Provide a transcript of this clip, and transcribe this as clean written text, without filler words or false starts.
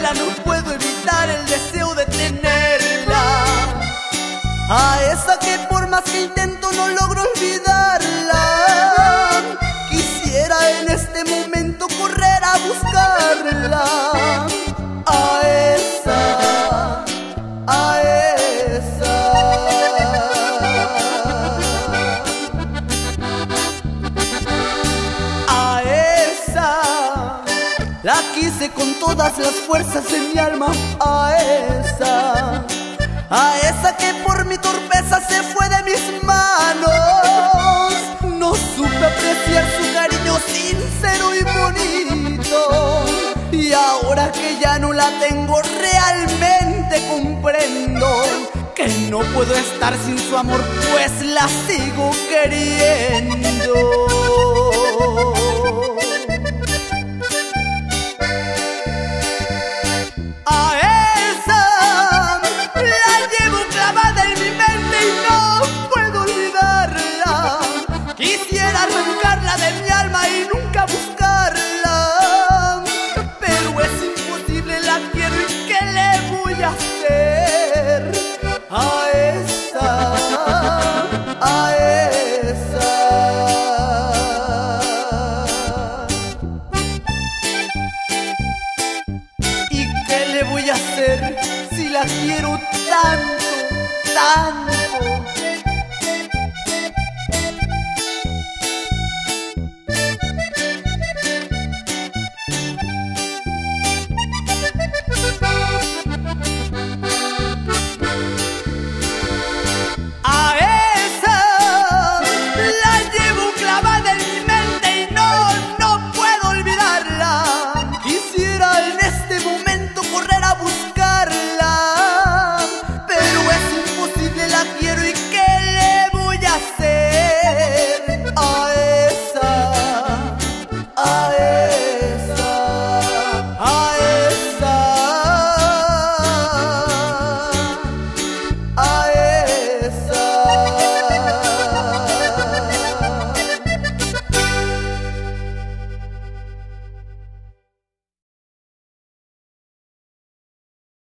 sola no puedo evitar el deseo de tenerla. A esa que por más que intento no logro olvidarla. Quisiera en este momento correr a buscarla. A esa, a esa. A esa la quise con todas las fuerzas de mi alma. A esa que por mi torpeza se fue de mis manos. No supe apreciar su cariño sincero y bonito. Y ahora que ya no la tengo, realmente comprendo que no puedo estar sin su amor, pues la sigo queriendo. Quisiera arrancarla de mi alma y nunca buscarla, pero es imposible, la quiero y ¿qué le voy a hacer? A esa, a esa. ¿Y qué le voy a hacer si la quiero tanto, tanto?